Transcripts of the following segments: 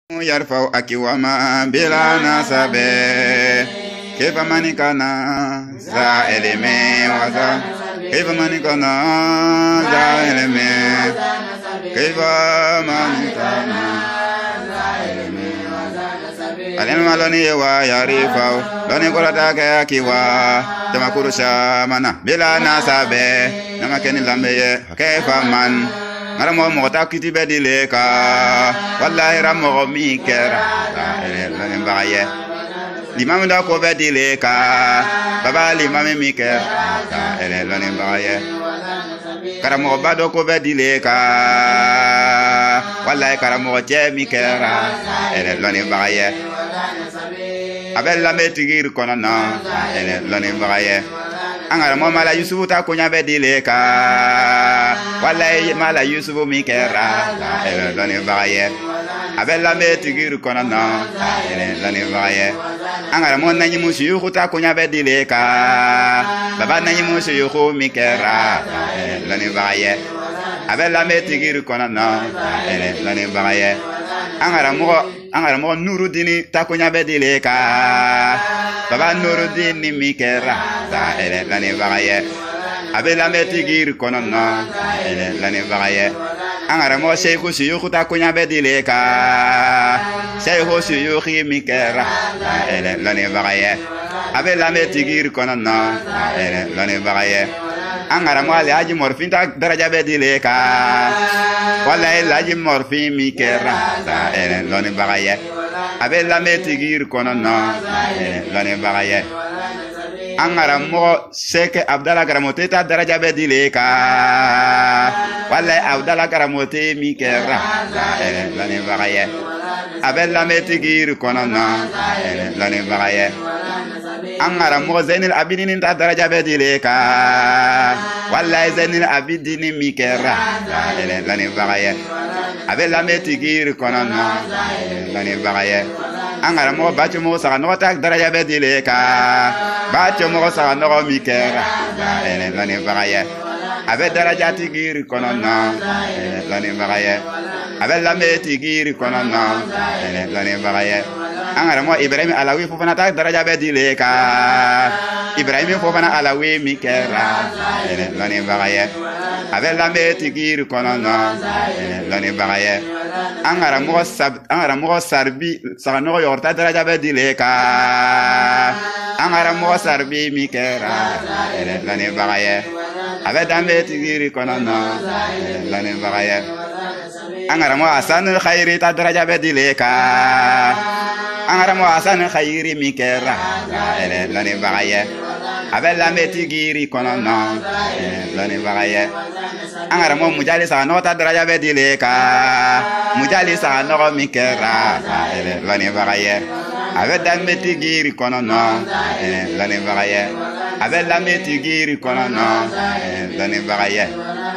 Yarfau akiwama bila nasabe kaifa manikana za eleme waza kaifa manikana za eleme kaifa manikana za eleme alenu maloni wa yarifau loni kolata ke akiwa tamakurusha mana bila nasabe namakeni lambeye kaifa man Maramo mota kiti bedile ka wallahi ramo mi kera lanin baye limam da ko bedile ka baba limam mi kera lanin baye karamo bado ko bedile ka wallahi karamo je mi kera lanin baye abel la metigir konana lanin baye angara mo mala yusufu ta kunya bedile ka wallahi mala yusufu mi kera lani baye abella metigir konana lani baye angara mo nanyi musu ta kunya bedile ka baba nanyi musu mi kera lani baye abella metigir konana lani baye angara mo nurudini ta kunya bedile ka baba nurudini mi kera lani baye abela metigir konana lani baye angara mo sheikhu shuyukhu ta kunya bedile ka sheikhu shuyukhi mi kera lani baye abela metigir konana lani baye angara mo ali aji morfin ta daraja bedile ka wala ilaji morfin mi kera lani baye abela metigir konana lani baye angara mo seke abdala garamote ta daraja bedile ka wala abdala garamote mi kera lani baye abella metigir konana lani baye angara mo zainul abidin ta daraja bedile ka wala zainul abidin mi kera lani baye abella metigir konana lani baye angara mo bacho mo sa no ta daraja bedile ka bacho mo sa no mi kera lani baye abe daraja tigir konana lani baye abe lambe tigir konana lani baye angara mo ibrahim alawi fofana ta daraja bedile ka ibrahim fofana alawi mi kera lani baye abe lambe tigir konana lani baye angara mo sarbi sa no yorta daraja bedile ka angara mo sarbi mi kera lani baye abe dambe tigiri konana lani baye angara mo asan khairi ta daraja bedile ka angara mo asan khairi mi kera lani baye abe lambe tigiri konana lani baye angara mo mujali sa no ta daraja bedile ka mujali sa no mi kera lani baye abe dambe tigiri konana lani baye abe lambe tigiri konana lani baye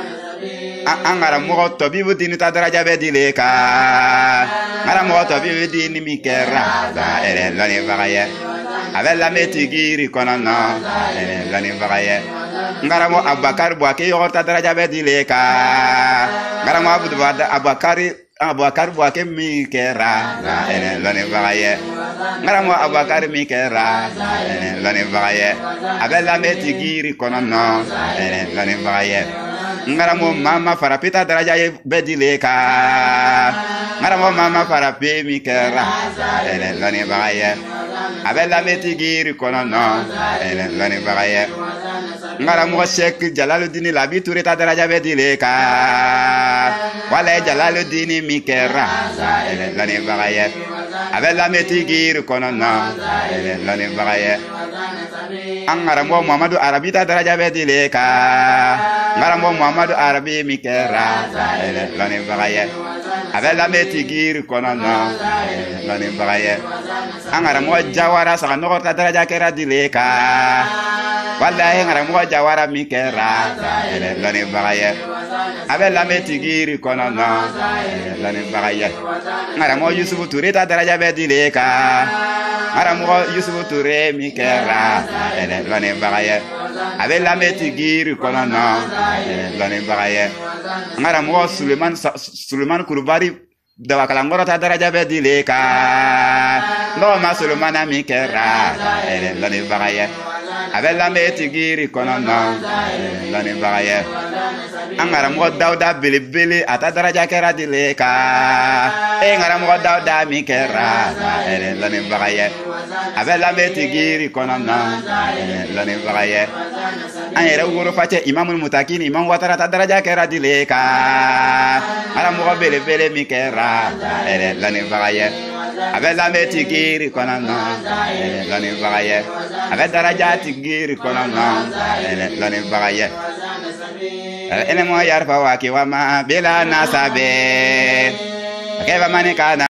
angara mo tobibu dini ta daraja bedile ka angara mo tobibu dini mi kera lani baye abe lambe tigiri konana lani baye angara mo abakar boake yorta daraja bedile ka angara mo abakar boake mi kera lani baye ngara mo abakar mi kera lani baye abella metigiri konana lani baye ngara mo mama farapita daraja bedile ka ngara mo mama farape mi kera lani baye abella metigiri konana lani baye ngara mo Sheikh Jalaluddin Labi Touré ta daraja bedile ka wala Jalaluddin mi kera lani baye abella metigir konana lani baye angara mo Muhammadu Arabi ta daraja bedile ka ngara mo Muhammadu Arabi mi kera lani baye abella metigir konana lani baye angara mo Jawara sa no ta daraja kera dile ka wallahi ngara mo Jawara mi kera lani baye abella metigir konana lani baye ngara mo Yusufu Touré ta daraja bedile ka ngara mo Yusufu Touré mi kera lani baye abella metigir konana lani baye ngara mo Suleiman Kurbari dawa kalangoro ta daraja be dile ka no masulmana mi kera lani bagaye abella metigiri kono no lani bagaye angara mo dawda bele ata daraja kera dile ka ngara mo dawda mi kera lani bagaye abella metigiri kono no lani bagaye ayere wuro fache imamul mutakini imam watara ta daraja kera dile ka ngara mo bele mi kera lani bagaye abella metigiri kono no lani bagaye abella daraja tigiri kono no lani bagaye ene mo yarfa wa ki wa ma bila nasabe keba mani kana